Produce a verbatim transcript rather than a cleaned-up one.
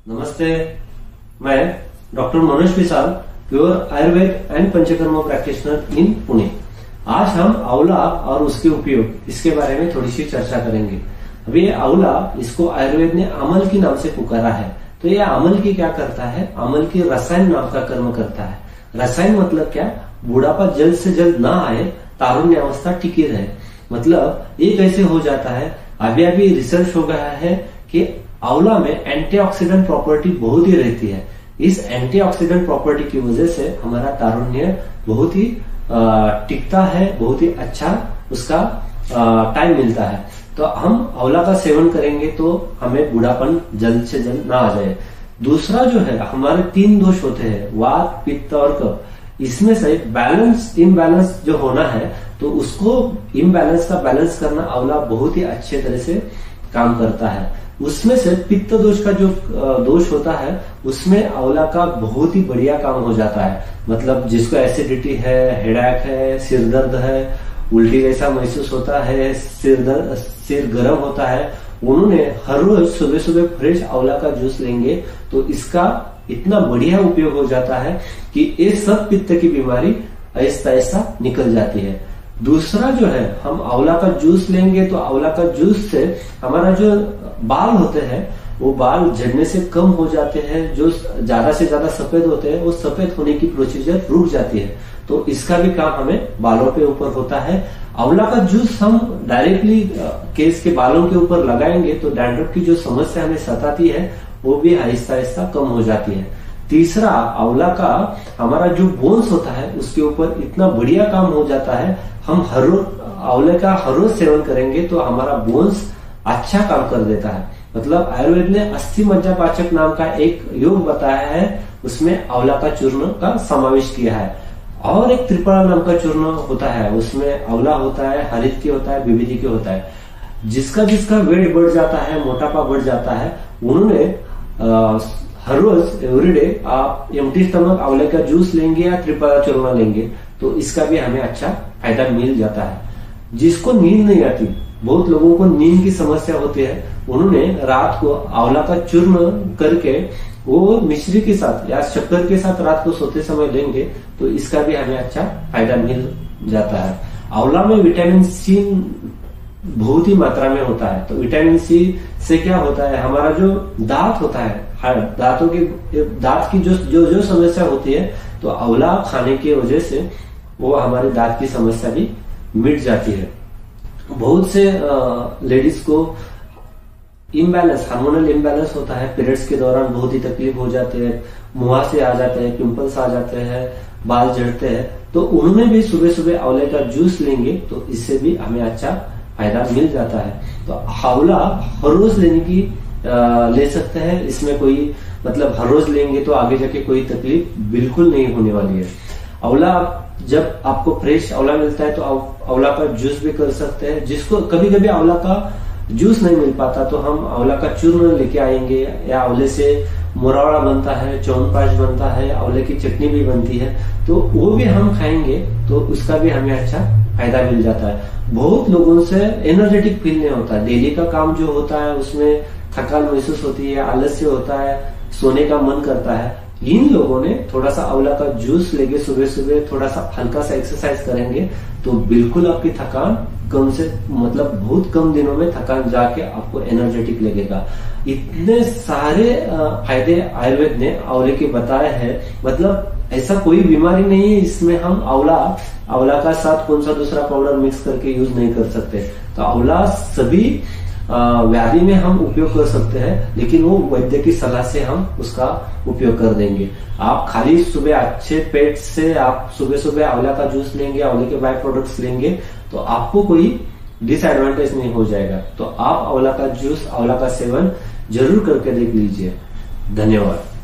नमस्ते, मैं doctor Manoj Pisal, pure Ayurveda and Panchakarma practitioner in Pune. आज हम आंवला और उसके उपयोग इसके बारे में थोड़ी सी चर्चा करेंगे। अभी ये आंवला, इसको आयुर्वेद ने अमल की नाम से पुकारा है। तो ये अमल की क्या करता है? अमल की रसायन नाम का कर्म करता है। रसायन मतलब क्या? बुढ़ापा जल्द से जल्द ना आए, तारुण्य अवस्था टिकी रहे। मतलब ये कैसे हो जाता है? अभी अभी रिसर्च हो गया है कि आंवला में एंटीऑक्सीडेंट प्रॉपर्टी बहुत ही रहती है। इस एंटीऑक्सीडेंट प्रॉपर्टी की वजह से हमारा तारुण्य बहुत ही टिकता है, बहुत ही अच्छा उसका टाइम मिलता है। तो हम आंवला का सेवन करेंगे तो हमें बुढ़ापन जल्द से जल्द ना आ जाए। दूसरा जो है, हमारे तीन दोष होते हैं, वात, पित्त और कफ। इसमें से बैलेंस इम्बैलेंस जो होना है, तो उसको इम्बैलेंस का बैलेंस करना आंवला बहुत ही अच्छे तरह से काम करता है। उसमें से पित्त दोष का जो दोष होता है, उसमें आंवला का बहुत ही बढ़िया काम हो जाता है। मतलब जिसको एसिडिटी है, हेडेक है, सिर दर्द है, उल्टी जैसा महसूस होता है, सिर दर्द, सिर गर्म होता है, उन्होंने हर रोज सुबह सुबह फ्रेश आंवला का जूस लेंगे तो इसका इतना बढ़िया उपयोग हो जाता है कि ये सब पित्त की बीमारी ऐसा ऐसा निकल जाती है। दूसरा जो है, हम आंवला का जूस लेंगे तो आंवला का जूस से हमारा जो बाल होते हैं वो बाल झड़ने से कम हो जाते हैं। जो ज्यादा से ज्यादा सफेद होते हैं वो सफेद होने की प्रोसीजर रुक जाती है। तो इसका भी काम हमें बालों पे ऊपर होता है। आंवला का जूस हम डायरेक्टली केस के बालों के ऊपर लगाएंगे तो डैंड्रफ की जो समस्या हमें सताती है वो भी आहिस्ता आहिस्ता कम हो जाती है। तीसरा, आंवला का हमारा जो बोन्स होता है उसके ऊपर इतना बढ़िया काम हो जाता है। हम हर रोज आंवले का हर रोज सेवन करेंगे तो हमारा बोन्स अच्छा काम कर देता है। मतलब आयुर्वेद ने अस्थि मज्जा पाचक नाम का एक योग बताया है, उसमें आंवला का चूर्ण का समावेश किया है। और एक त्रिफला नाम का चूर्ण होता है, उसमें आंवला होता है, हरित की होता है, विविधि की होता है। जिसका जिसका वेट बढ़ जाता है, मोटापा बढ़ जाता है, उन्होंने आ, हर रोज एवरीडे आप एम्प्टी स्टमक आंवले का जूस लेंगे या त्रिफला चूर्ण लेंगे तो इसका भी हमें अच्छा फायदा मिल जाता है। जिसको नींद नहीं आती, बहुत लोगों को नींद की समस्या होती है, उन्होंने रात को आंवला का चूर्ण करके वो मिश्री के साथ या शक्कर के साथ रात को सोते समय लेंगे तो इसका भी हमें अच्छा फायदा मिल जाता है। आंवला में विटामिन सी बहुत ही मात्रा में होता है। तो विटामिन सी से क्या होता है, हमारा जो दांत होता है, दांतों की दांत की जो जो जो समस्या होती है, तो आंवला खाने की वजह से वो हमारे दांत की समस्या भी मिट जाती है। बहुत से लेडीज को इम्बैलेंस, हार्मोनल इम्बैलेंस होता है, पीरियड्स के दौरान बहुत ही तकलीफ हो जाते हैं, मुहासे आ जाते हैं, पिंपल्स आ जाते हैं, बाल झड़ते हैं, तो उन्होंने भी सुबह सुबह आंवले का जूस लेंगे तो इससे भी हमें अच्छा फायदा मिल जाता है। तो आंवला हर रोज लेने की आ, ले सकते हैं। इसमें कोई मतलब हर रोज लेंगे तो आगे जाके कोई तकलीफ बिल्कुल नहीं होने वाली है। आंवला जब आपको फ्रेश आंवला मिलता है तो आंवला का जूस भी कर सकते हैं। जिसको कभी कभी आंवला का जूस नहीं मिल पाता तो हम आंवला का चूर्ण लेके आएंगे, या आंवले से मोरावड़ा बनता है, च्यवनप्राश बनता है, आंवले की चटनी भी बनती है, तो वो भी हम खाएंगे तो उसका भी हमें अच्छा फायदा मिल जाता है। बहुत लोगों से एनर्जेटिक फील नहीं होता, डेली का काम जो होता है उसमें थकान महसूस होती है, आलस्य होता है, सोने का मन करता है। इन लोगों ने थोड़ा सा आंवला का जूस लेके सुबह सुबह थोड़ा सा हल्का सा एक्सरसाइज करेंगे तो बिल्कुल आपकी थकान कम से मतलब बहुत कम दिनों में थकान जाके आपको एनर्जेटिक लगेगा। इतने सारे फायदे आयुर्वेद ने आंवले के बताए हैं। मतलब ऐसा कोई बीमारी नहीं है इसमें हम आंवला आंवला का साथ कौन सा दूसरा पाउडर मिक्स करके यूज नहीं कर सकते। तो आंवला सभी व्याधि में हम उपयोग कर सकते हैं, लेकिन वो वैद्य की सलाह से हम उसका उपयोग कर देंगे। आप खाली सुबह अच्छे पेट से आप सुबह सुबह आंवला का जूस लेंगे, आंवले के बाय प्रोडक्ट्स लेंगे तो आपको कोई डिसएडवांटेज नहीं हो जाएगा। तो आप आंवला का जूस, आंवला का सेवन जरूर करके देख लीजिए। धन्यवाद।